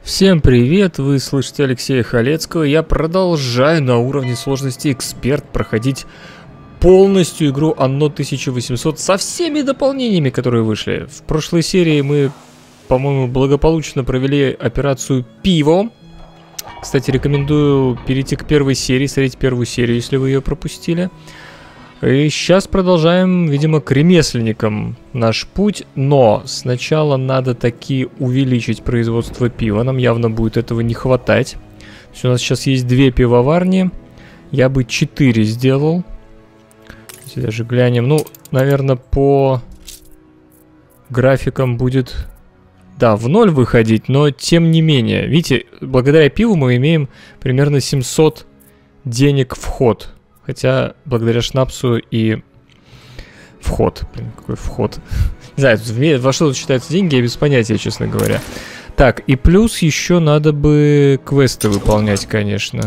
Всем привет, вы слышите Алексея Халецкого. Я продолжаю на уровне сложности эксперт проходить полностью игру Anno 1800 со всеми дополнениями, которые вышли. В прошлой серии мы, по-моему, благополучно провели операцию «Пиво». Кстати, рекомендую перейти к первой серии, смотреть первую серию, если вы ее пропустили. И сейчас продолжаем, видимо, к ремесленникам наш путь, но сначала надо таки увеличить производство пива, нам явно будет этого не хватать. То есть у нас сейчас есть 2 пивоварни, я бы 4 сделал. Давайте даже глянем, ну, наверное, по графикам будет, да, в 0 выходить, но тем не менее. Видите, благодаря пиву мы имеем примерно 700 денег в ход. Хотя, благодаря шнапсу и вход. Блин, какой вход? Не знаю, во что тут считаются деньги, я без понятия, честно говоря. Так, и плюс еще надо бы квесты выполнять, конечно.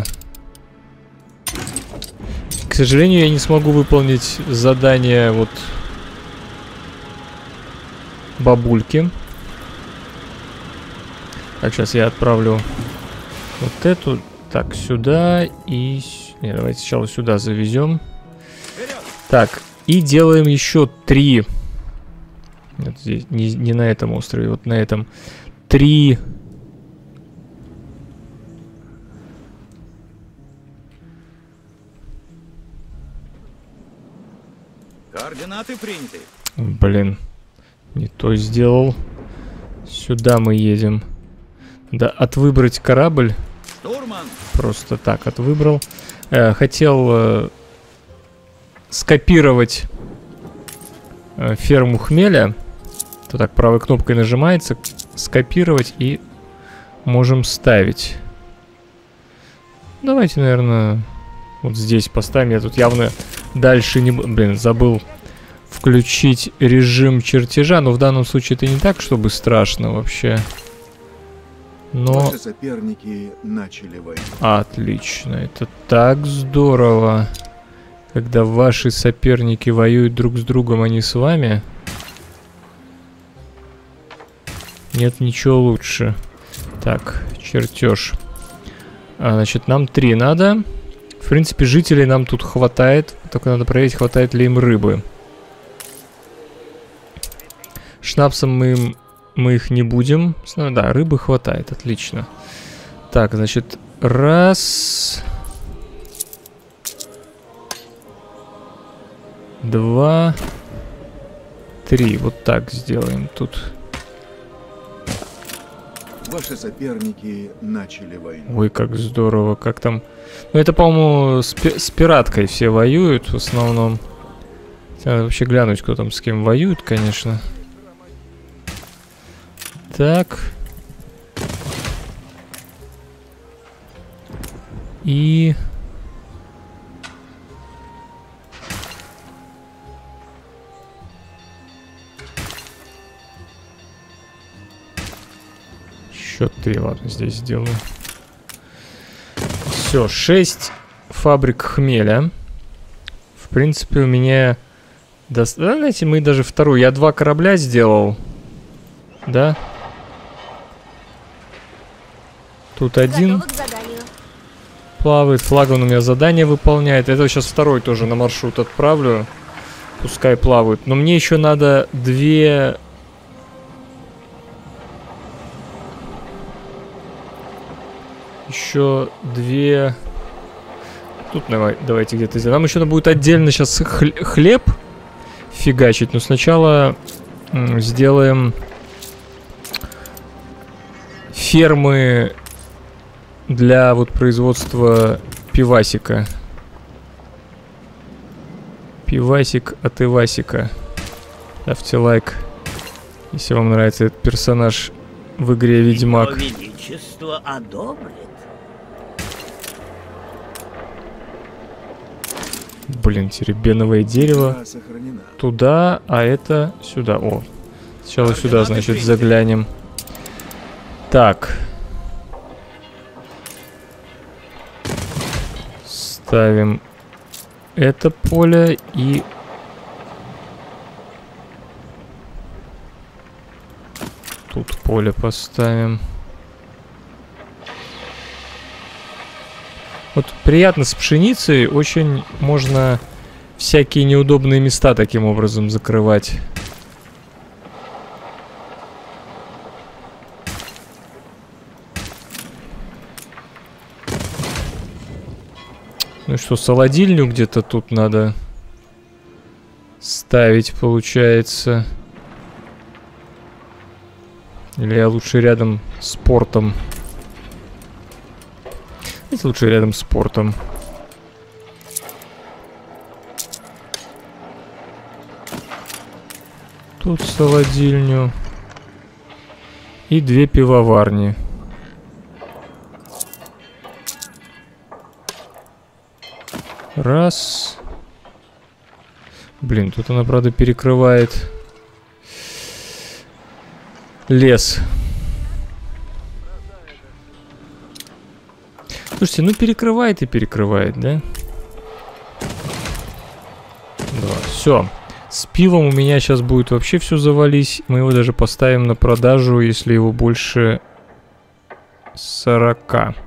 К сожалению, я не смогу выполнить задание вот бабульки. Так, сейчас я отправлю вот эту. Так, сюда и... Нет, давайте сначала сюда завезем. Так, и делаем еще 3. Нет, здесь, не на этом острове, вот на этом. 3. Координаты приняты. Блин, не то сделал. Сюда мы едем. Да, отвыбрать корабль. Штурман. Просто так отвыбрал. Хотел скопировать ферму хмеля. То так правой кнопкой нажимается. Скопировать и можем ставить. Давайте, наверное, вот здесь поставим. Я тут явно дальше не... Блин, забыл включить режим чертежа. Но в данном случае это не так, чтобы страшно вообще. Но... Ваши соперники начали войну. Отлично, это так здорово, когда ваши соперники воюют друг с другом, а не с вами. Нет ничего лучше. Так, чертеж. Значит, нам 3 надо. В принципе, жителей нам тут хватает. Только надо проверить, хватает ли им рыбы. Шнапсом мы их не будем. Да, рыбы хватает, отлично. Так, значит, 1, 2, 3. Вот так сделаем тут. Ваши соперники начали войну. Ой, как здорово, как там... Ну, это, по-моему, с пираткой все воюют в основном. Надо вообще глянуть, кто там с кем воюет, конечно. Так. И... Еще 3, ладно, здесь сделаю. Все, 6 фабрик хмеля. В принципе, у меня... Да, знаете, мы даже вторую... Я 2 корабля сделал. Да? Тут 1 плавает, флагман у меня задание выполняет. Это сейчас второй тоже на маршрут отправлю. Пускай плавают. Но мне еще надо 2... Еще 2... Тут давайте где-то сделаем. Нам еще надо будет отдельно сейчас хлеб фигачить. Но сначала сделаем фермы для вот производства пивасика. Пивасик от Ивасика. Ставьте лайк, если вам нравится этот персонаж в игре Ведьмак. Его величество одобрит. Блин, теребеновое дерево. Игра сохранена. Туда, а это сюда. О, сначала сюда, значит, заглянем. Так. Ставим это поле и... Тут поле поставим. Вот приятно с пшеницей, очень можно всякие неудобные места таким образом закрывать. Ну что, холодильню где-то тут надо ставить, получается. Или я лучше рядом с портом? Давайте лучше рядом с портом. Тут холодильню. И 2 пивоварни. Раз. Блин, тут она, правда, перекрывает лес. Слушайте, ну перекрывает и перекрывает, да? Да, все. С пивом у меня сейчас будет вообще все завались. Мы его даже поставим на продажу, если его больше 40.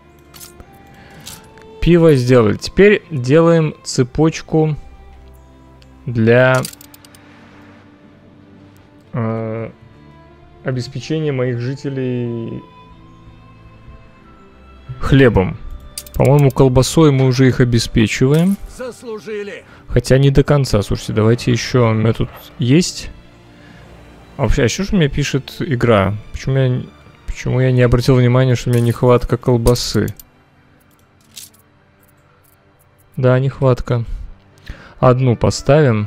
Пиво сделали. Теперь делаем цепочку для обеспечения моих жителей хлебом. По-моему, колбасой мы уже их обеспечиваем. Заслужили. Хотя не до конца. Слушайте, давайте еще. У меня тут есть. А вообще, а что же у меня пишет игра? Почему я не обратил внимания, что у меня нехватка колбасы? Да, нехватка. Одну поставим.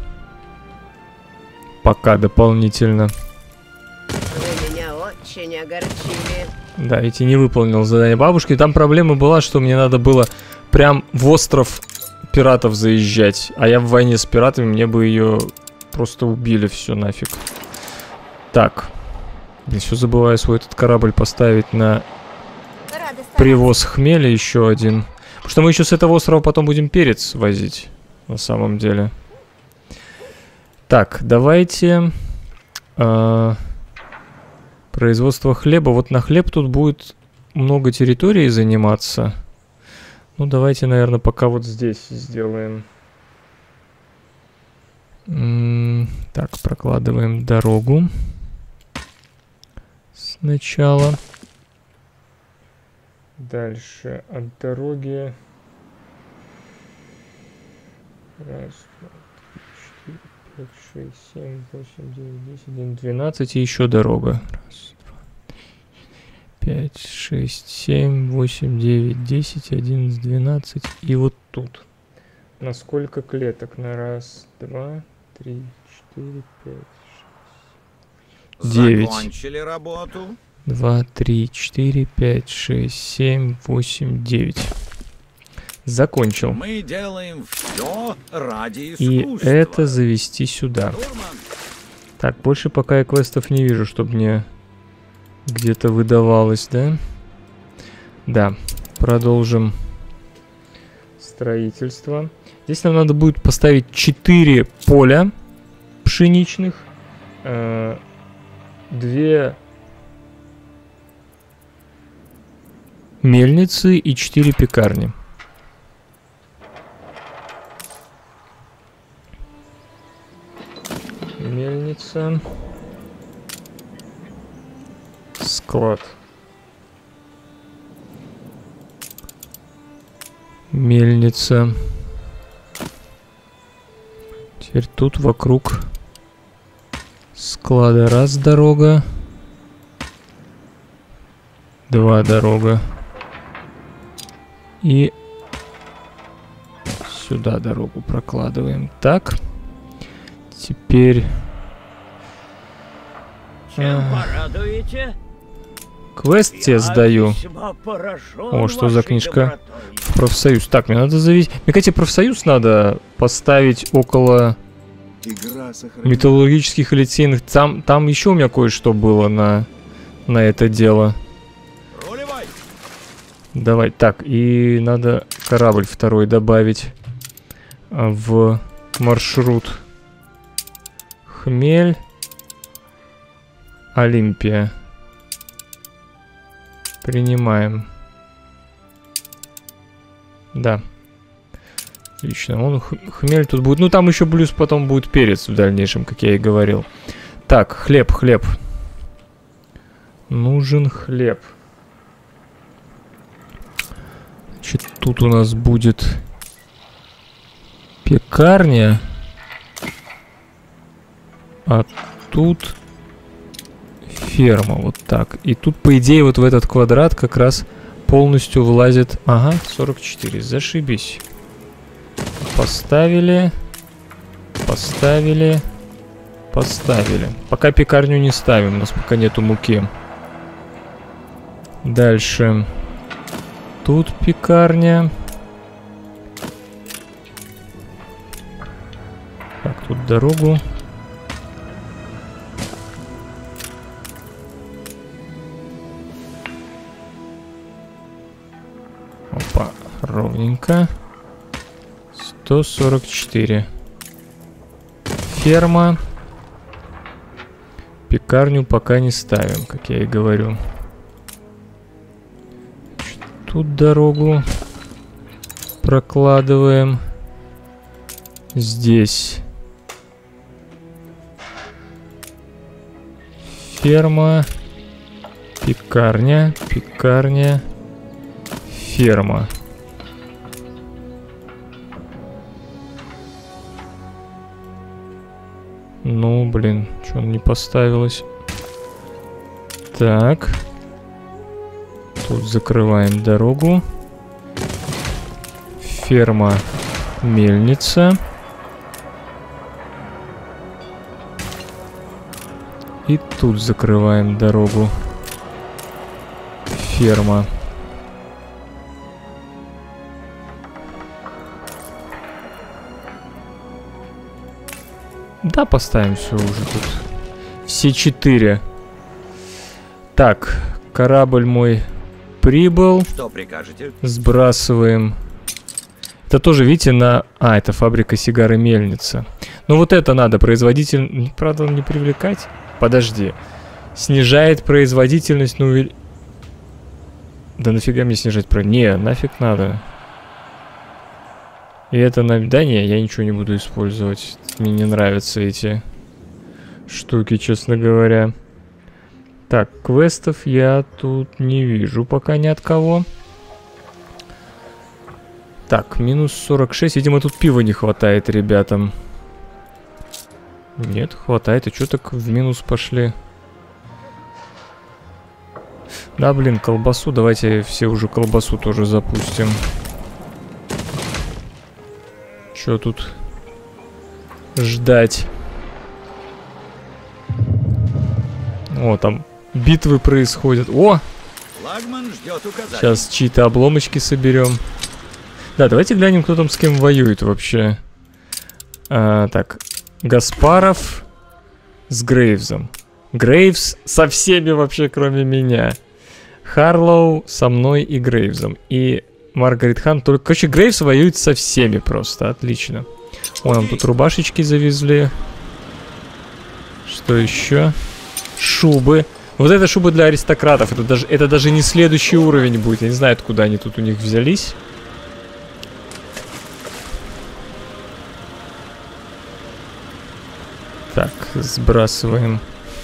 Пока дополнительно. Вы меня очень огорчили. Да, ведь и не выполнил задание бабушки. Там проблема была, что мне надо было прям в остров пиратов заезжать. А я в войне с пиратами, мне бы ее просто убили все нафиг. Так. Блин, все забываю свой этот корабль поставить на привоз хмеля еще один. Потому что мы еще с этого острова потом будем перец возить. На самом деле. Так, давайте... производство хлеба. Вот на хлеб тут будет много территории заниматься. Ну, давайте, наверное, пока вот здесь сделаем. Так, прокладываем дорогу. Сначала. Дальше от дороги. 1, 2, 3, 4, 5, 6, 7, 8, 9, 10, 11, 12 и еще дорога. 1, 2, 3, 5, 6, 7, 8, 9, 10, 11, 12 и вот тут. На сколько клеток? На 1, 2, 3, 4, 5, 6, 9. Закончили работу. 2, 3, 4, 5, 6, 7, 8, 9. Закончил. Мы делаем все ради И искусства. это завести сюда. Штурман, Так, больше пока я квестов не вижу, чтобы мне где-то выдавалось, да? Да, продолжим строительство. Здесь нам надо будет поставить 4 поля пшеничных, 2 мельницы и 4 пекарни. Мельница. Склад. Мельница. Теперь тут вокруг склада 1 дорога. 2 дорога. И сюда дорогу прокладываем. Так. Теперь... чем порадуете? Квест тебе сдаю. весьма поражен О, что за вашей книжка? добротой. Профсоюз. Так, мне надо завести... Мне, кстати, профсоюз надо поставить около Игра сохраняет. металлургических и литейных. Там еще у меня кое-что было на это дело. Руливай. Давай. Так, и надо корабль второй добавить в маршрут. Хмель. Олимпия. Принимаем. Да. Отлично. Он хмель тут будет. Ну, там еще плюс потом будет перец в дальнейшем, как я и говорил. Так, хлеб. Нужен хлеб. Значит, тут у нас будет пекарня. А тут ферма. Вот так. И тут, по идее, вот в этот квадрат как раз полностью влазит... Ага, 44. Зашибись. Поставили. Пока пекарню не ставим. У нас пока нету муки. Дальше. Тут пекарня. Так, тут дорогу. Опа, ровненько. 144. Ферма. Пекарню пока не ставим, как я и говорю. Тут дорогу прокладываем. Здесь ферма, пекарня, ферма. Ну, блин, что он не поставилось? Так. Тут закрываем дорогу. Ферма, мельница. И тут закрываем дорогу. Ферма. Да, поставим все уже тут. Все 4. Так, корабль мой прибыл. Что прикажете? Сбрасываем. Это тоже, видите, на... А, это фабрика сигар и мельница. Ну вот это надо, производитель... Правда, не привлекать? Подожди. Снижает производительность, ну... Да нафига мне снижать про... Не, нафиг надо. И это на... Да не, я ничего не буду использовать. Мне не нравятся эти штуки, честно говоря. Так, квестов я тут не вижу пока ни от кого. Так, минус 46. Видимо, тут пива не хватает ребятам. Нет, хватает. И что так в минус пошли? Да, блин, колбасу. Давайте все уже колбасу тоже запустим. Что тут ждать? О, там битвы происходят. О! Флагман ждет указаний. Сейчас чьи-то обломочки соберем. Да, давайте глянем, кто там с кем воюет вообще. Так, Гаспаров с Грейвзом. Грейвс со всеми вообще, кроме меня. Харлоу со мной и Грейвзом. И Маргарет Хан только... Короче, Грейвс воюет со всеми просто. Отлично. Вон нам тут рубашечки завезли. Что еще? Шубы. Вот это шубы для аристократов. Это даже не следующий уровень будет. Я не знаю, откуда они тут у них взялись. Так, сбрасываем.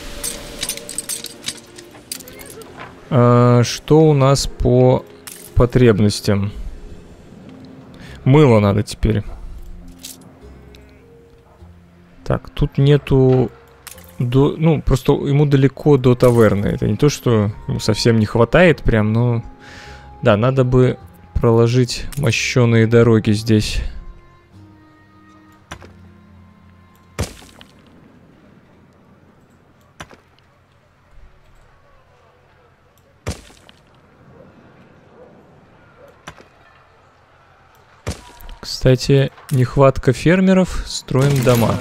Что у нас по потребностям? Мыло надо теперь. Так, тут нету... Ну, просто ему далеко до таверны. Это не то, что ему совсем не хватает прям, но... Да, надо бы проложить мощеные дороги здесь. Кстати, нехватка фермеров, строим дома.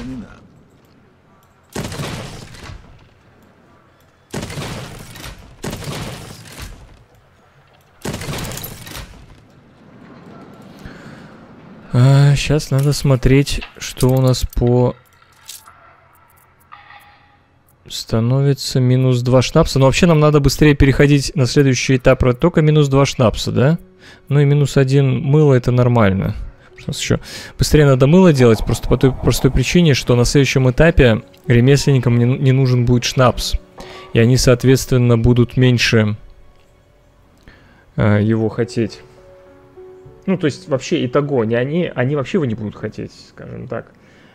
Сейчас надо смотреть, что у нас по... Становится минус 2 шнапса. Но вообще нам надо быстрее переходить на следующий этап. Только минус 2 шнапса, да? Ну и -1 мыло это нормально. Еще быстрее надо мыло делать, просто по той простой причине, что на следующем этапе ремесленникам не нужен будет шнапс. И они, соответственно, будут меньше его хотеть. Ну, то есть, вообще, итого, не они вообще его не будут хотеть, скажем так.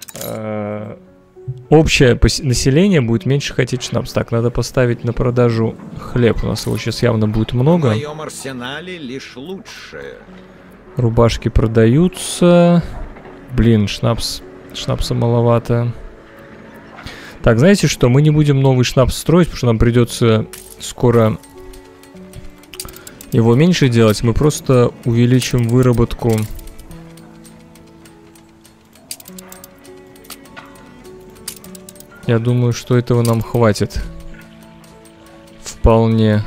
Общее население будет меньше хотеть шнапс. Так, надо поставить на продажу хлеб. У нас его сейчас явно будет много. В моем арсенале лишь лучшее. Рубашки продаются. Блин, шнапса маловато. Так, знаете что? Мы не будем новый шнапс строить, потому что нам придется скоро его меньше делать. Мы просто увеличим выработку. Я думаю, что этого нам хватит. Вполне.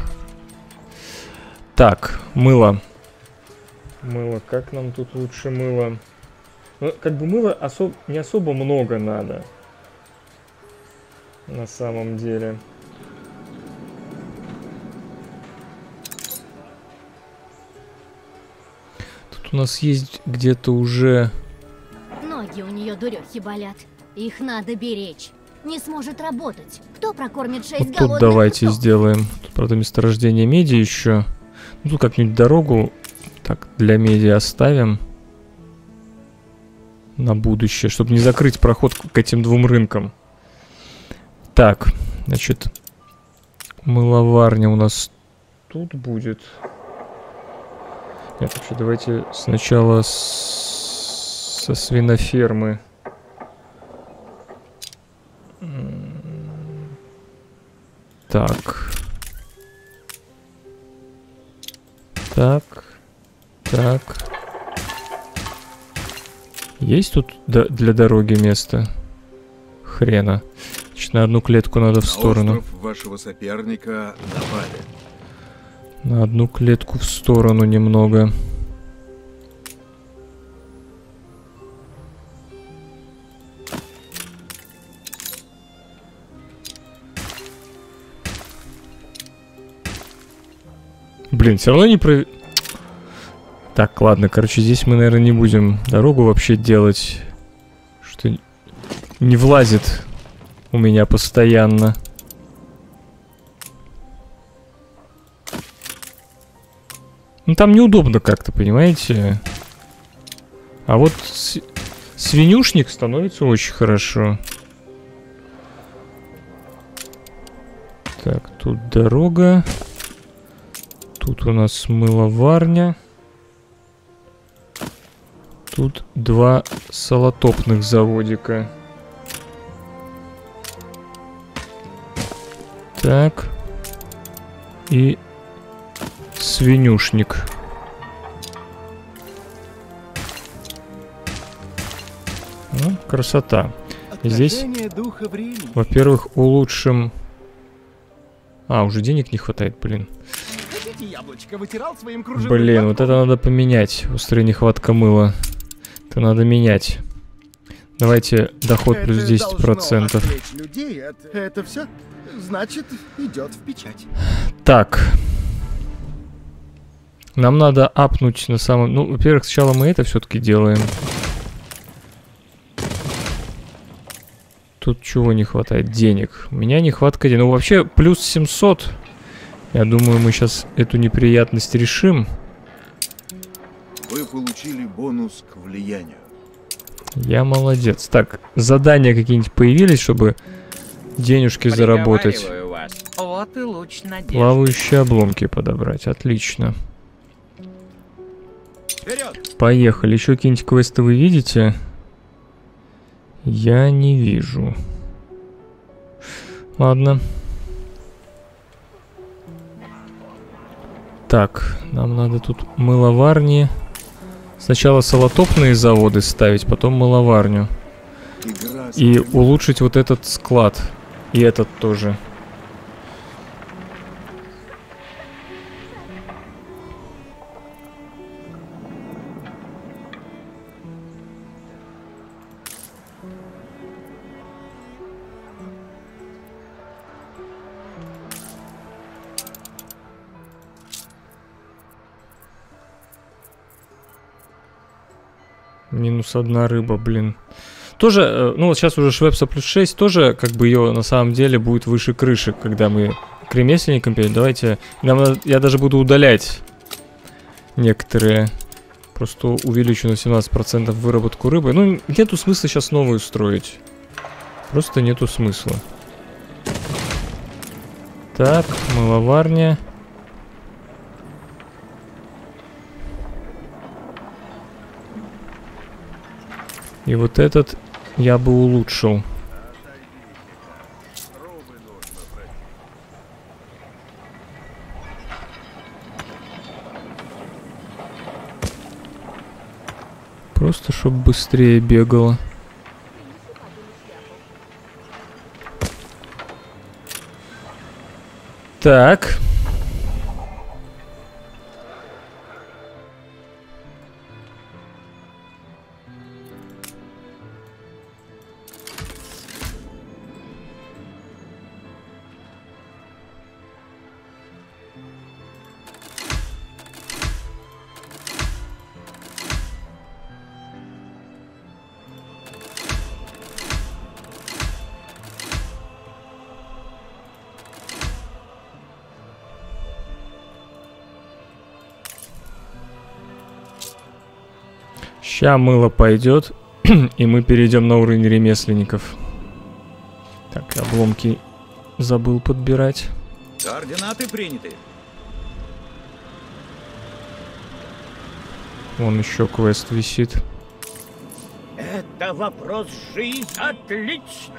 Так, мыло. Мыло, как нам тут лучше мыло? Ну, как бы мыла не особо много надо. На самом деле. Тут у нас есть где-то уже... Ноги у нее дурехи болят. Их надо беречь. Не сможет работать. Кто прокормит 6 вот тут давайте котов? сделаем. Тут, правда, месторождение меди еще. Ну, тут как-нибудь дорогу так для меди оставим. На будущее, чтобы не закрыть проход к этим двум рынкам. Так, значит, мыловарня у нас тут будет. Нет, вообще, давайте сначала со свинофермы. Так. Так. Так. Есть тут для дороги место? Хрена. Значит, на одну клетку надо в сторону. На остров вашего соперника напали. На одну клетку в сторону немного. Блин, все равно не про... Так, ладно, короче, здесь мы, наверное, не будем дорогу вообще делать. Что не влазит у меня постоянно. Ну, там неудобно как-то, понимаете? А вот свинюшник становится очень хорошо. Так, тут дорога. Тут у нас мыловарня. Тут 2 салотопных заводика. Так. И свинюшник. Ну, красота. Здесь, во-первых, улучшим... А, уже денег не хватает, блин. Блин, вот это надо поменять. Острая нехватка мыла. Это надо менять. Давайте доход плюс 10%. Это все? Значит, идет в печать. Так. Нам надо апнуть на самом... Ну, во-первых, сначала мы это все-таки делаем. Тут чего не хватает? Денег. У меня нехватка денег. Ну, вообще, плюс 700. Я думаю, мы сейчас эту неприятность решим. Вы получили бонус к влиянию. Я молодец. Так, задания какие-нибудь появились, чтобы денежки заработать? Вас. Вот и луч надежды. Плавающие обломки подобрать. Отлично. Вперед! Поехали. Еще какие-нибудь квесты вы видите? Я не вижу. Ладно. Так, нам надо тут мыловарни. Сначала салотопные заводы ставить, потом мыловарню. И улучшить вот этот склад. И этот тоже. Минус 1 рыба, блин. Тоже, ну вот сейчас уже Швепса плюс 6, тоже как бы ее на самом деле будет выше крыши, когда мы к ремесленникам перейдем. Давайте, я даже буду удалять некоторые. Просто увеличу на 17% выработку рыбы. Ну, нету смысла сейчас новую строить. Просто нету смысла. Так, мыловарня. И вот этот я бы улучшил. Просто чтобы быстрее бегало. Так. Ща мыло пойдет, и мы перейдем на уровень ремесленников. Так, обломки забыл подбирать. Координаты приняты. Вон еще квест висит. Это вопрос жизни. Отлично.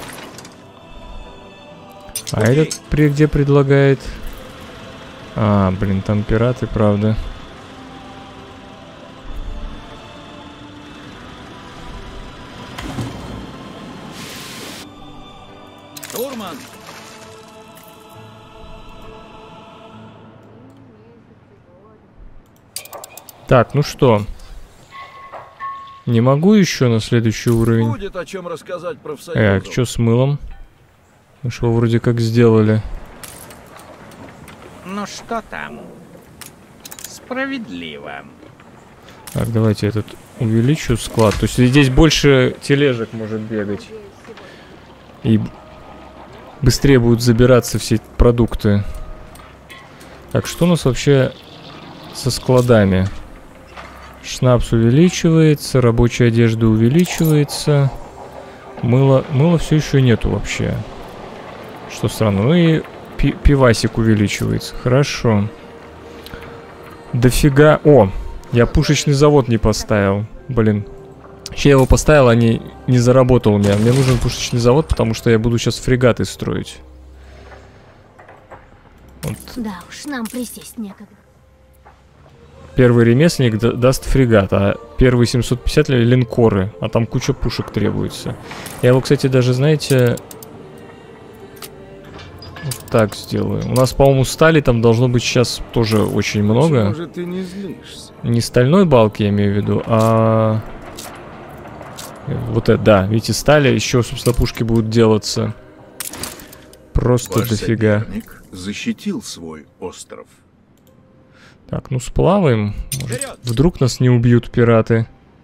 А этот где предлагает? А, блин, там пираты, правда. Штурман! Так, ну что? Не могу еще на следующий уровень. Будет о чем рассказать профсоюзу. Что с мылом? Мы что вроде как сделали. Ну что там? Справедливо. Так, давайте этот увеличу склад. То есть здесь больше тележек может бегать. И быстрее будут забираться все продукты. Так, что у нас вообще со складами? Шнапс увеличивается, рабочая одежда увеличивается. Мыла все еще нету вообще. Что странно. Ну и пивасик увеличивается. Хорошо. Дофига. О, я пушечный завод не поставил. Блин. Еще я его поставил, а не заработал у меня. Мне нужен пушечный завод, потому что я буду сейчас фрегаты строить. Вот. Да уж, нам присесть некогда. Первый ремесленник даст фрегат, а первые 750 линкоры. А там куча пушек требуется. Я его, кстати, даже, знаете... Вот так сделаю. У нас, по-моему, стали там должно быть сейчас тоже очень много. Почему же ты не злишься? Не стальной балки, я имею в виду, а... Вот это, да. Видите, стали, еще, собственно, пушки будут делаться. Просто Ваш дофига. соперник защитил свой остров. Так, ну сплаваем. Может, вдруг нас не убьют пираты.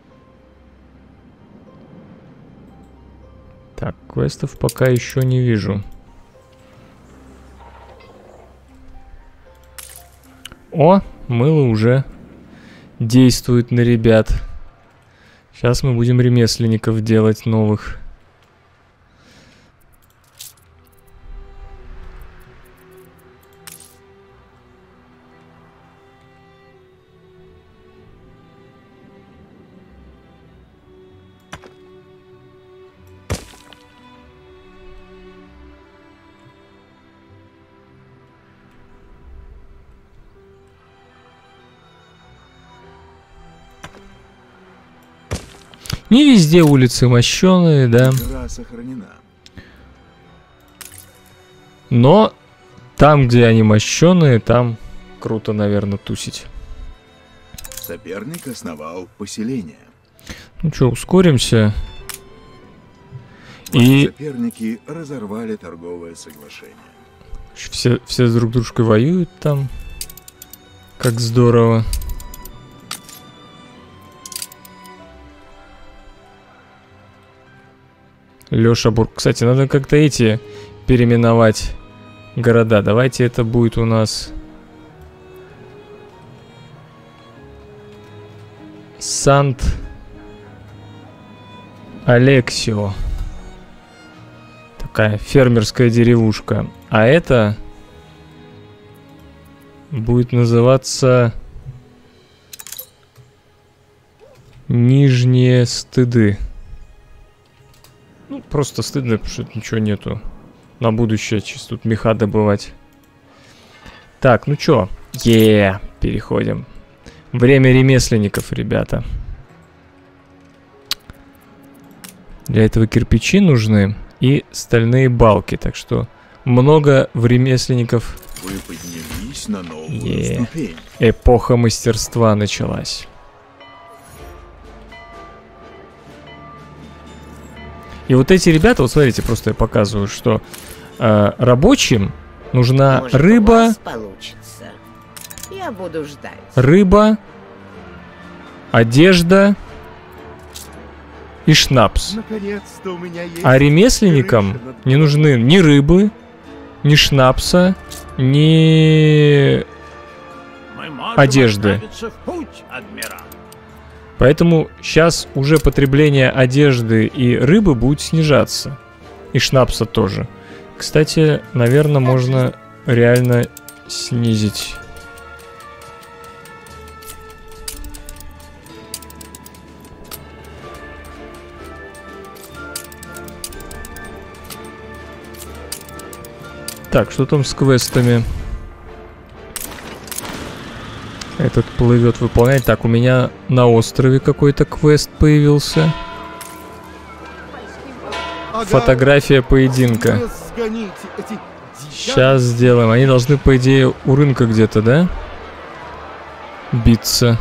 Так, квестов пока еще не вижу. О, мыло уже действует на ребят. Сейчас мы будем ремесленников делать новых. Не везде улицы мощеные, да. Игра сохранена. Но там, где они мощеные, там круто, наверное, тусить. Соперник основал поселение. Ну что, ускоримся. Ваши И соперники разорвали торговое соглашение. все с друг дружкой воюют там. Как здорово. Лёша Бург. Кстати, надо как-то эти переименовать города. Давайте это будет у нас Сант-Алексио. Такая фермерская деревушка. А это будет называться Нижние Стыды. Ну, просто стыдно, потому что ничего нету. На будущее чисто тут меха добывать. Так, ну чё? Переходим. Время ремесленников, ребята. Для этого кирпичи нужны и стальные балки. Так что много ремесленников. Вы поднялись на новую ступень. Эпоха мастерства началась. И вот эти ребята, вот смотрите, просто я показываю, что рабочим нужна Может, у рыба, вас получится. Я буду ждать. рыба, одежда и шнапс. Наконец-то у меня есть... А ремесленникам не нужны ни рыбы, ни шнапса, ни Мы можем одежды. отправиться в путь, адмирал. Поэтому сейчас уже потребление одежды и рыбы будет снижаться. И шнапса тоже. Кстати, наверное, можно реально снизить. Так, что там с квестами? Этот плывет выполнять. Так, у меня на острове какой-то квест появился. Ага, Фотография поединка. вы сгоните эти дьяволы. Сейчас сделаем. Они должны, по идее, у рынка где-то, да? Биться.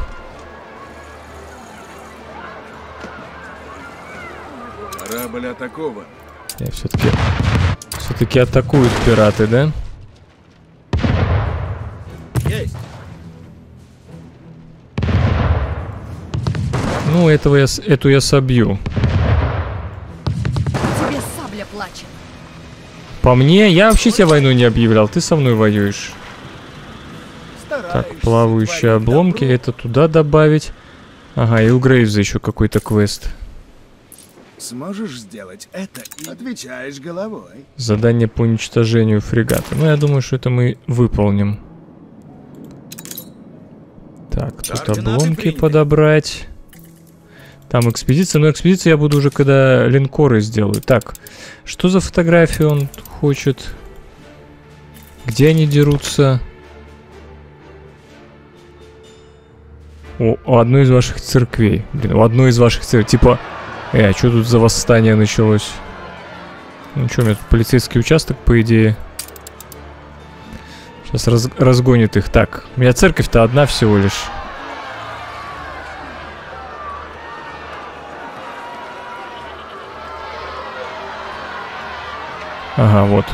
Корабль атакован. Я все-таки атакуют пираты, да? Есть. Ну, эту я собью. Тебе сабля плачет. По мне, я вообще тебе войну не объявлял. Ты со мной воюешь. Так, Стараешься плавающие творить обломки. добро. Это туда добавить. Ага, и у Грейвза еще какой-то квест. Сможешь сделать это и отвечаешь головой. Задание по уничтожению фрегата. Ну, я думаю, что это мы выполним. Так, тут Координаты обломки приняты. подобрать. Там экспедиция. Но экспедицию я буду уже, когда линкоры сделаю. Так, что за фотографии он хочет? Где они дерутся? У одной из ваших церквей. Блин, у одной из ваших церквей. Типа, а что тут за восстание началось? Ну что, у меня тут полицейский участок, по идее. Сейчас разгонит их. Так, у меня церковь-то одна всего лишь. Ага, вот.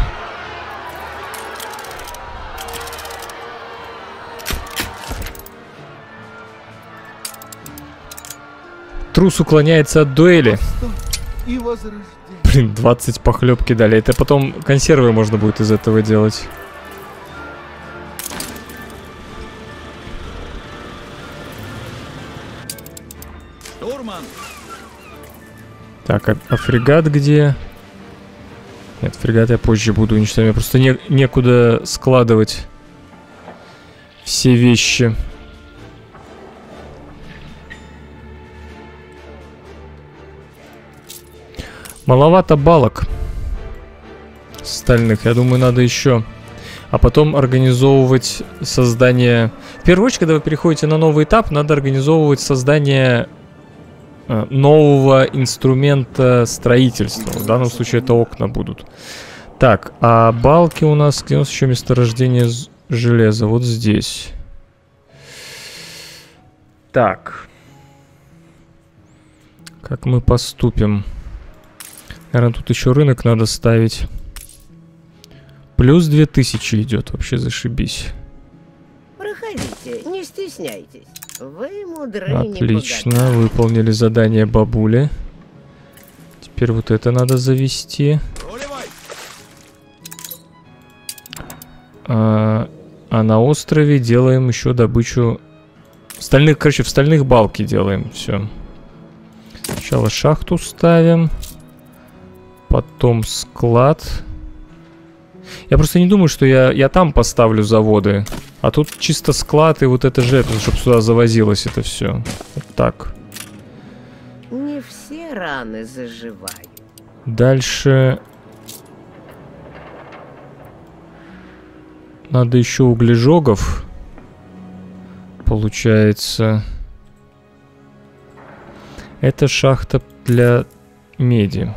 Трус уклоняется от дуэли. И возрождение. Блин, 20 похлебки дали. Это потом консервы можно будет из этого делать. Штурман. Так, а фрегат где? Нет, фрегат я позже буду уничтожать. Мне просто некуда складывать все вещи. Маловато балок стальных. Я думаю, надо еще. А потом организовывать создание... В первую очередь, когда вы переходите на новый этап, надо организовывать создание нового инструмента строительства. В данном случае это окна будут. Так, а балки у нас... Где у нас еще месторождение железа? Вот здесь. Так. Как мы поступим? Наверное, тут еще рынок надо ставить. Плюс 2000 идет. Вообще зашибись. Проходите, не стесняйтесь. Вы мудры. Отлично. Выполнили задание бабули. Теперь вот это надо завести. Уливай. А на острове делаем еще добычу стальных, короче, в стальных балки делаем. Все. Сначала шахту ставим. Потом склад. Я просто не думаю, что я там поставлю заводы. А тут чисто склад и вот это же, чтобы сюда завозилось это все. Вот так. Не все раны заживают. Дальше надо еще углежогов. Получается. Это шахта для меди.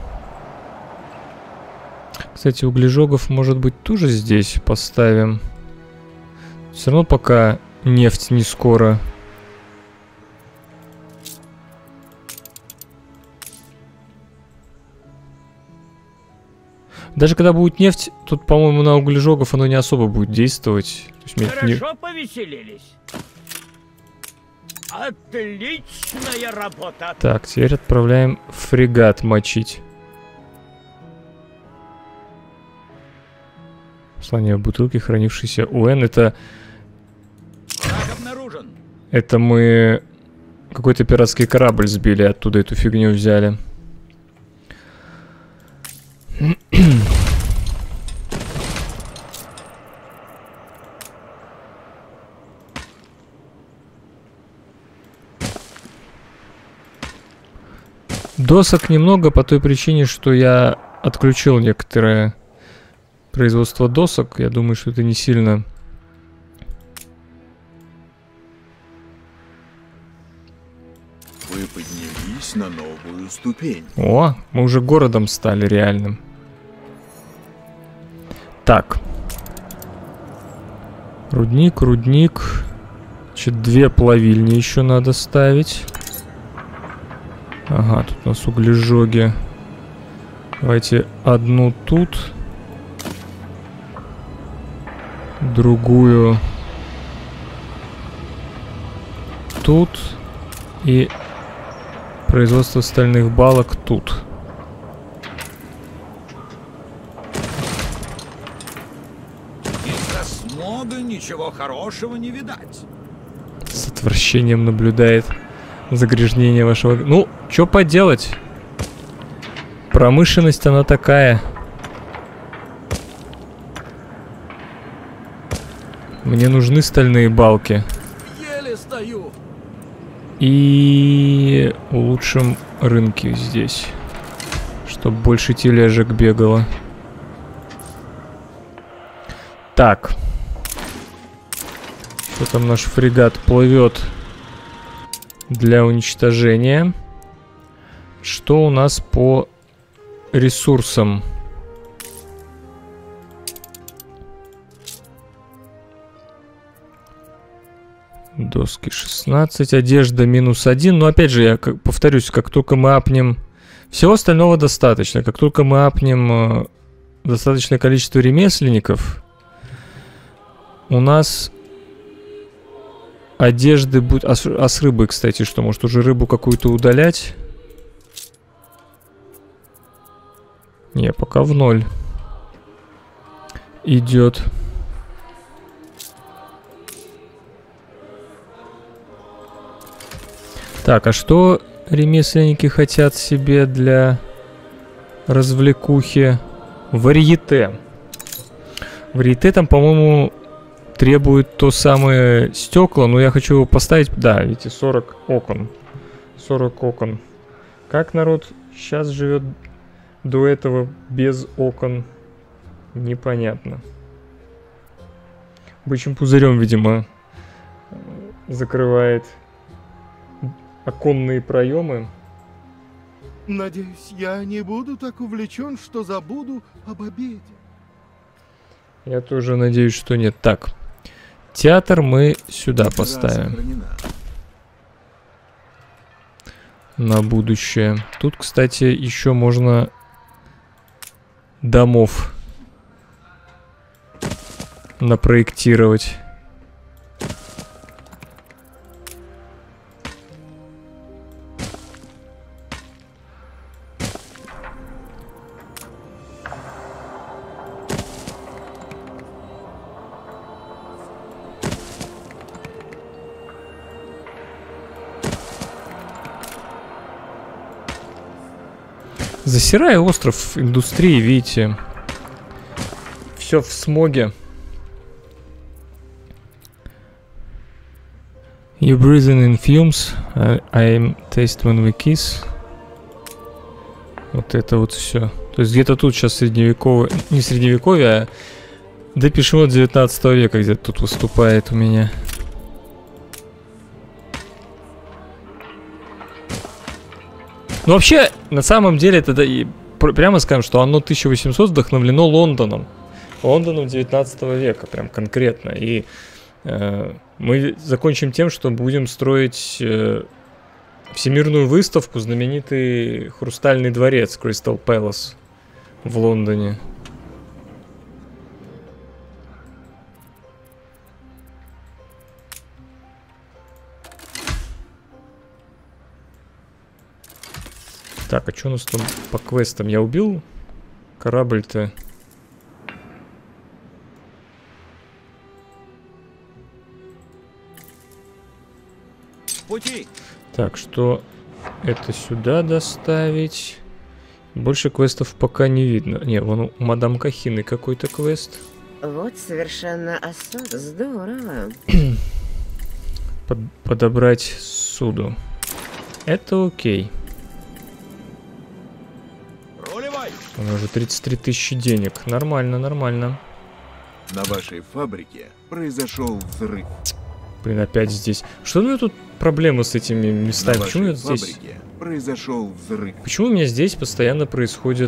Кстати, углежогов, может быть, тоже здесь поставим. Все равно пока нефть не скоро. Даже когда будет нефть, тут, по-моему, на углежогов оно не особо будет действовать. То есть Хорошо повеселились. Отличная работа. Так, теперь отправляем фрегат мочить. Послание в бутылке, хранившейся у Н. Это Обнаружен. Это мы какой-то пиратский корабль сбили, оттуда эту фигню взяли. Досок немного по той причине, что я отключил некоторое производство досок. Я думаю, что это не сильно... Вы поднялись на новую ступень. О, мы уже городом стали реальным. Так. Рудник, рудник. Значит, 2 плавильни еще надо ставить. Ага, тут у нас углежоги. Давайте одну тут. Другую тут. И производство стальных балок тут. Из-за смога ничего хорошего не видать. С отвращением наблюдает загрязнение вашего... Ну, что поделать? Промышленность она такая. Мне нужны стальные балки. Еле стою. И улучшим рынки здесь, чтобы больше тележек бегало. Так. Что там наш фрегат плывет для уничтожения? Что у нас по ресурсам? Доски 16, одежда -1. Но опять же, я повторюсь, как только мы апнем... Всего остального достаточно. Как только мы апнем достаточное количество ремесленников, у нас одежды будет... А с рыбой, кстати, что? Может, уже рыбу какую-то удалять? Не, пока в 0 идет. Так, а что ремесленники хотят себе для развлекухи? Варьете. Варьете там, по-моему, требует то самое стекла, но я хочу его поставить... Да, видите, 40 окон. 40 окон. Как народ сейчас живет до этого без окон? Непонятно. Бычьим пузырем, видимо, закрывает... оконные проемы. Надеюсь, я не буду так увлечен, что забуду об обеде. Я тоже надеюсь, что нет. Так, театр мы сюда Игра поставим. сохранена. На будущее. Тут, кстати, еще можно домов напроектировать. Засирая остров индустрии, видите. Все в смоге. You breathing in fumes. I'm taste when we kiss. Вот это вот все. То есть где-то тут сейчас средневековое... Не средневековье, а... Депеш-мод 19 века где-то тут выступает у меня. Ну вообще, на самом деле, это прямо скажем, что оно 1800 вдохновлено Лондоном. Лондоном 19 века, прям конкретно. И мы закончим тем, что будем строить всемирную выставку, знаменитый Хрустальный дворец Crystal Palace в Лондоне. Так, а что у нас там по квестам? Я убил корабль-то? Пути. Так, что это сюда доставить? Больше квестов пока не видно. Не, вон у мадам Кахины какой-то квест. Вот совершенно особо. Здорово. Подобрать суду. Это окей. У меня уже 33 тысячи денег. Нормально, нормально. На вашей фабрике произошел взрыв. Блин, опять здесь. Что у меня тут проблемы с этими местами? На Почему вашей здесь... фабрике произошел взрыв. Почему у меня здесь постоянно происходят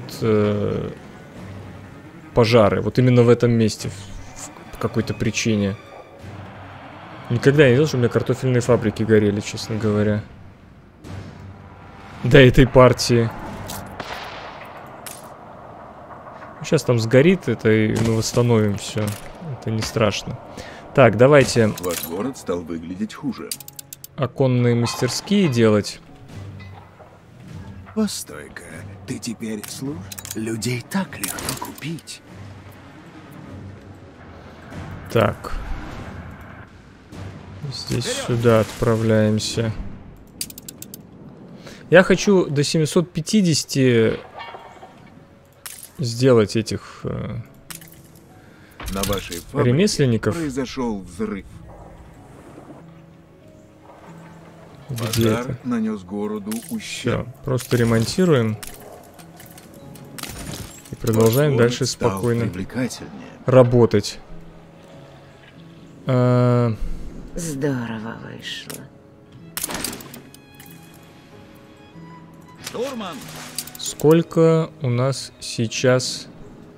пожары? Вот именно в этом месте. По какой-то причине. Никогда не видел, что у меня картофельные фабрики горели, честно говоря. До этой партии. Сейчас там сгорит это, и мы восстановим все. Это не страшно. Так, давайте... Ваш город стал выглядеть хуже. Оконные мастерские делать. Постой-ка, ты теперь слушай? Людей так легко купить. Так. Здесь сюда отправляемся. Я хочу до 750 сделать этих На вашей фабрике ремесленников. произошел взрыв. Где Пожар это? нанес городу ущерб. Все, просто ремонтируем. И продолжаем Ваш дальше город стал спокойно привлекательнее. работать. Здорово вышло. Штурман. Сколько у нас сейчас?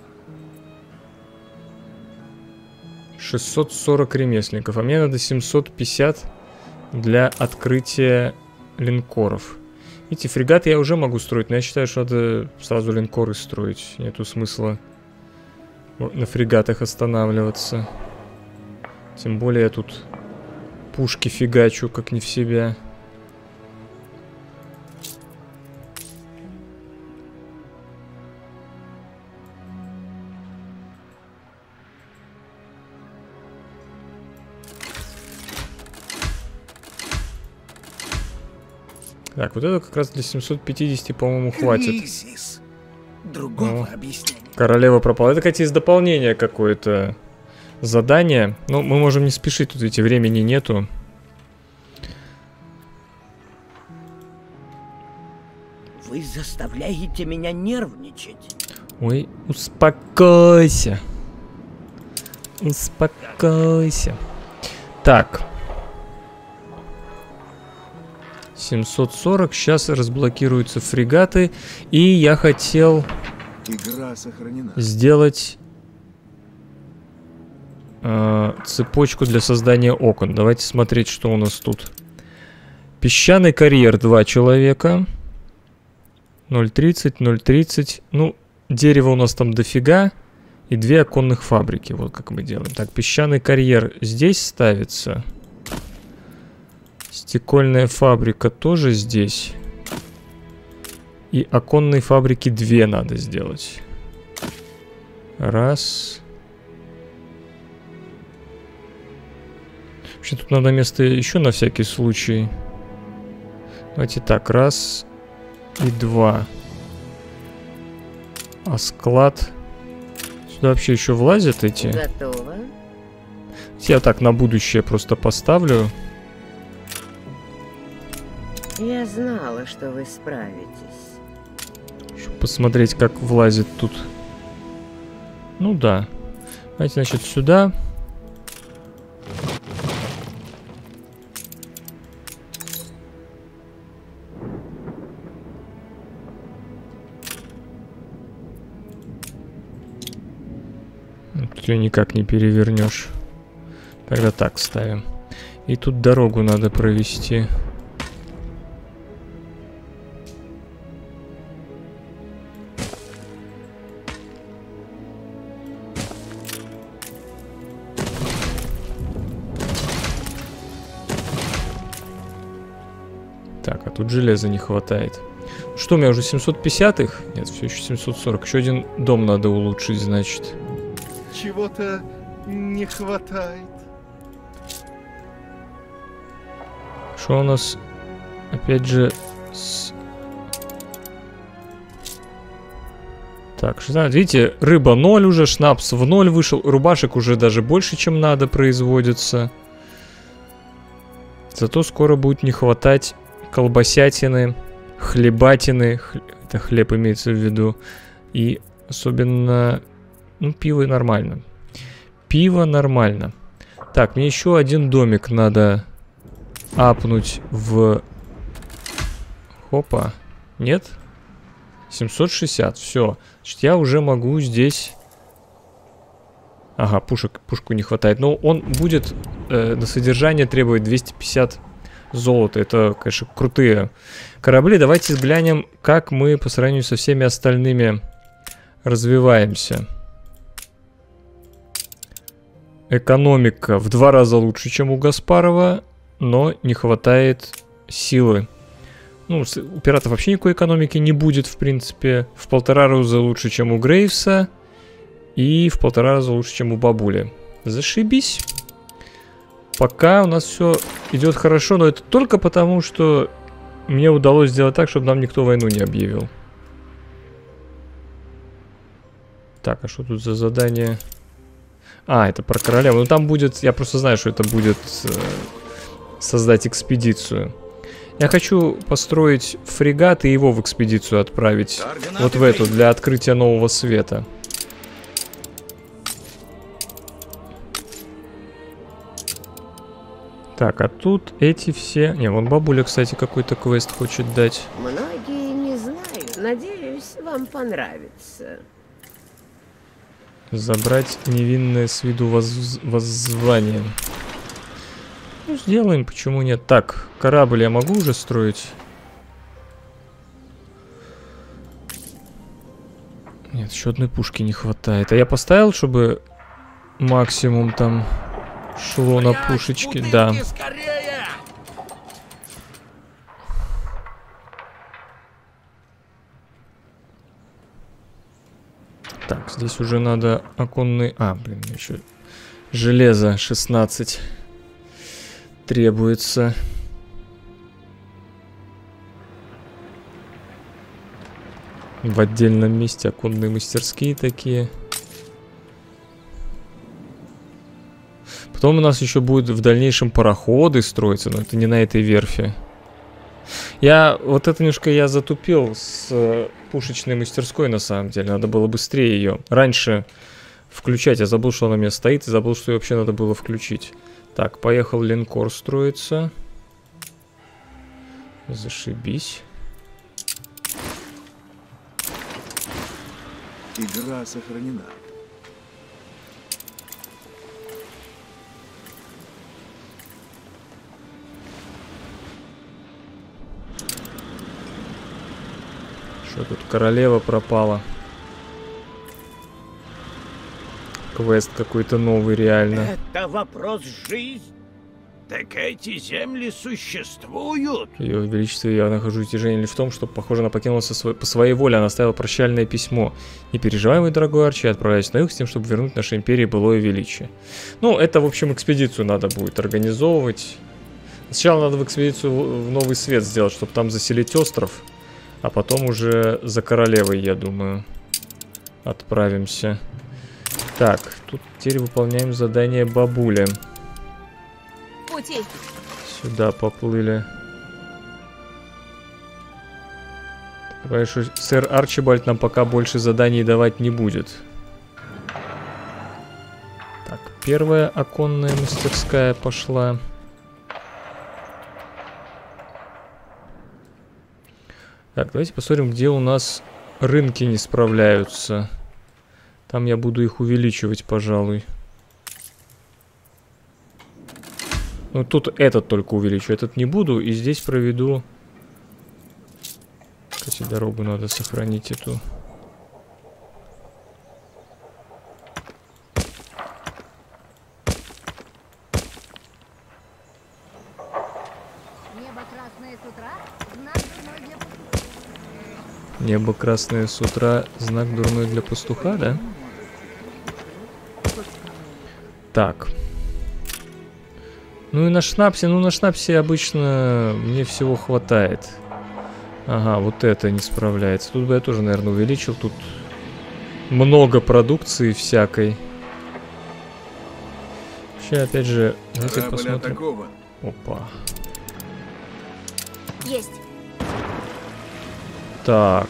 640 ремесленников. А мне надо 750 для открытия линкоров. Эти фрегаты я уже могу строить, но я считаю, что надо сразу линкоры строить. Нету смысла на фрегатах останавливаться. Тем более я тут пушки фигачу, как не в себя. Так, вот это как раз для 750, по-моему, хватит. Кризис. Другого О. объяснения. Королева пропала. Это, кстати, из дополнения какое-то задание. Но мы можем не спешить, тут ведь времени нету. Вы заставляете меня нервничать. Ой, успокойся. Успокойся. Так. 740. Сейчас разблокируются фрегаты. И я хотел Игра сохранена. сделать цепочку для создания окон. Давайте смотреть, что у нас тут. Песчаный карьер 2 человека. 0.30, 0.30. Ну, дерево у нас там дофига. И 2 оконных фабрики. Вот как мы делаем. Так, песчаный карьер здесь ставится. Стекольная фабрика тоже здесь. И оконные фабрики 2 надо сделать. Раз. Вообще тут надо место еще на всякий случай. Давайте так, раз и 2. А склад... Сюда вообще еще влазят эти? Готово. Я так на будущее просто поставлю. Я знала, что вы справитесь. Чтобы посмотреть, как влазит тут. Ну да. Давайте, значит, сюда. Тут ее никак не перевернешь. Тогда так ставим. И тут дорогу надо провести. Так, а тут железа не хватает. Что, у меня уже 750-х? Нет, все еще 740. Еще один дом надо улучшить, значит. Чего-то не хватает. Что у нас? Опять же... С... Так, что знаю, видите, рыба 0 уже, шнапс в 0 вышел. Рубашек уже даже больше, чем надо, производится. Зато скоро будет не хватать колбасятины, хлебатины. Это хлеб имеется в виду. И особенно... Ну, пиво нормально. Пиво нормально. Так, мне еще один домик надо апнуть в... Хопа. Нет? 760. Все. Значит, я уже могу здесь... Ага, пушку не хватает. Но он будет на содержание требовать 250 золота. Это, конечно, крутые корабли. Давайте взглянем, как мы по сравнению со всеми остальными развиваемся. Экономика в 2 раза лучше, чем у Гаспарова, но не хватает силы. Ну, у пиратов вообще никакой экономики не будет, в принципе. В 1,5 раза лучше, чем у Грейвса. И в 1,5 раза лучше, чем у бабули. Зашибись. Пока у нас все идет хорошо, но это только потому, что мне удалось сделать так, чтобы нам никто войну не объявил. Так, а что тут за задание? А, это про королеву. Ну там будет, я просто знаю, что это будет создать экспедицию. Я хочу построить фрегат и его в экспедицию отправить. Вот в эту, для открытия нового света. Так, а тут эти все... Не, вон бабуля, кстати, какой-то квест хочет дать. Многие не знают. Надеюсь, вам понравится. Забрать невинное с виду воззвание. Ну, сделаем, почему нет. Так, корабль я могу уже строить? Нет, еще одной пушки не хватает. А я поставил, чтобы максимум там шло на пушечки? Да. Так, здесь уже надо оконный... А, блин, еще железо 16 требуется. В отдельном месте оконные мастерские такие. Потом у нас еще будут в дальнейшем пароходы строиться, но это не на этой верфи. Вот это немножко я затупил с пушечной мастерской, на самом деле. Надо было быстрее ее раньше включать. Я забыл, что она у меня стоит, и забыл, что ее вообще надо было включить. Так, поехал линкор строиться. Зашибись. Игра сохранена. Что тут королева пропала? Квест какой-то новый, реально. Это вопрос жизни. Так эти земли существуют? Ее величество, я нахожусь в в том, что, похоже, она покинула по своей воле. Она оставила прощальное письмо. Не переживай, мой дорогой Арчи, отправляюсь на юг с тем, чтобы вернуть нашей империи былое величие. Ну, это, в общем, экспедицию надо будет организовывать. Сначала надо в экспедицию в Новый Свет сделать, чтобы там заселить остров. А потом уже за королевой, я думаю. отправимся. Так, тут теперь выполняем задание бабули. Пути. Сюда поплыли. Понимаешь, что сэр Арчибальд нам пока больше заданий давать не будет. Так, первая оконная мастерская пошла. Так, давайте посмотрим, где у нас рынки не справляются. Там я буду их увеличивать, пожалуй. Ну, тут этот только увеличу, этот не буду. И здесь проведу... Кстати, дорогу надо сохранить эту. Небо красное с утра, знак дурной для пастуха. Небо красное с утра, знак дурной для пастуха, да? Так. Ну и на шнапсе обычно мне всего хватает. Ага, вот это не справляется. Тут бы я тоже, наверное, увеличил. Тут много продукции всякой. Сейчас, опять же, давайте Корабль посмотрим. атакован. Опа. Есть. Так.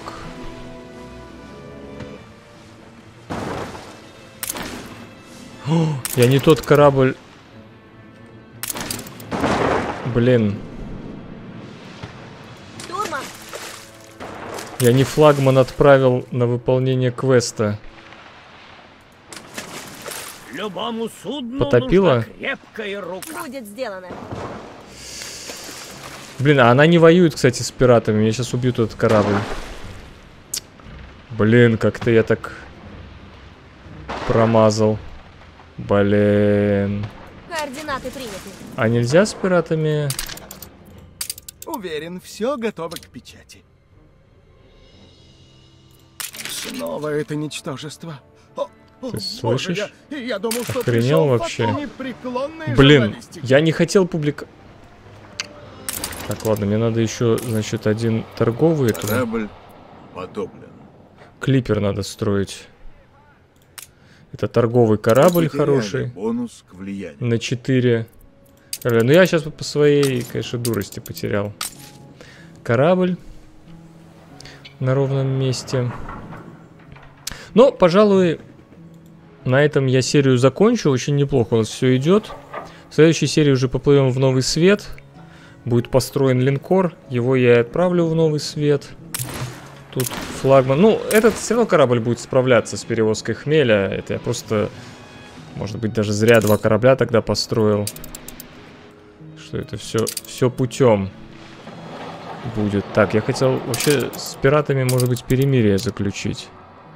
О, я не тот корабль. Блин. Штурман. Я не флагман отправил на выполнение квеста. Любому судну Потопила? нужна крепкая рука. Будет сделано. Блин, а она не воюет, кстати, с пиратами. Меня сейчас убьют этот корабль. Блин, как-то я так промазал. Блин. Координаты приняты. А нельзя с пиратами? Уверен, все готово к печати. Снова это ничтожество. О, Ты боже, слышишь? я думал, что Охренел пришел вообще? факт непреклонной Блин, журналистики. я не хотел Так, ладно, мне надо еще, значит, один торговый. Корабль потоплен. Клипер надо строить. Это торговый корабль Потеряли хороший. Бонус к влиянию. На 4. Ну, я сейчас по своей, конечно, дурости потерял. Корабль на ровном месте. Но, пожалуй, на этом я серию закончу. Очень неплохо у нас все идет. В следующей серии уже поплывем в Новый Свет. Будет построен линкор. Его я и отправлю в Новый Свет. Тут флагман. Ну, этот все равно корабль будет справляться с перевозкой хмеля. Это я просто, может быть, даже зря 2 корабля тогда построил. Что это все путем будет. Так, я хотел вообще с пиратами, может быть, перемирие заключить.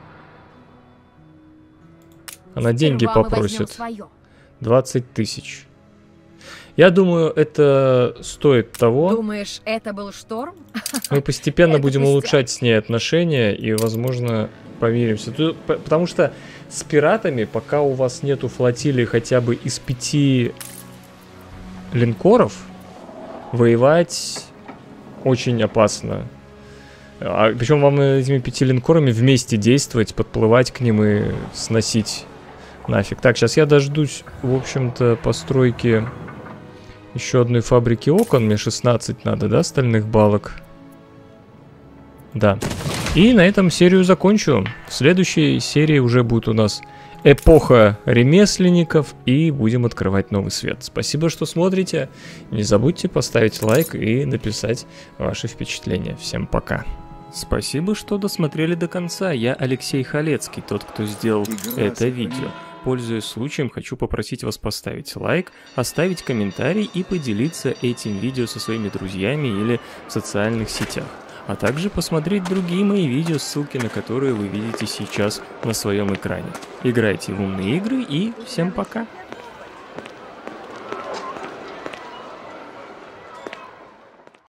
Она деньги Сперва мы попросит. возьмем свое. 20 тысяч. Я думаю, это стоит того. Думаешь, это был шторм? Мы постепенно Это будем пустяк. улучшать с ней отношения и, возможно, помиримся. Потому что с пиратами, пока у вас нету флотилии хотя бы из 5 линкоров, воевать очень опасно. Причем вам этими 5 линкорами вместе действовать, подплывать к ним и сносить нафиг. Так, сейчас я дождусь, в общем-то, постройки еще одной фабрики окон. Мне 16 надо, да, стальных балок? Да. И на этом серию закончу. В следующей серии уже будет у нас эпоха ремесленников, и будем открывать Новый Свет. Спасибо, что смотрите. Не забудьте поставить лайк и написать ваши впечатления. Всем пока. Спасибо, что досмотрели до конца. Я Алексей Халецкий, тот, кто сделал это видео. Пользуясь случаем, хочу попросить вас поставить лайк, оставить комментарий и поделиться этим видео со своими друзьями или в социальных сетях. А также посмотреть другие мои видео, ссылки на которые вы видите сейчас на своем экране. Играйте в умные игры и всем пока!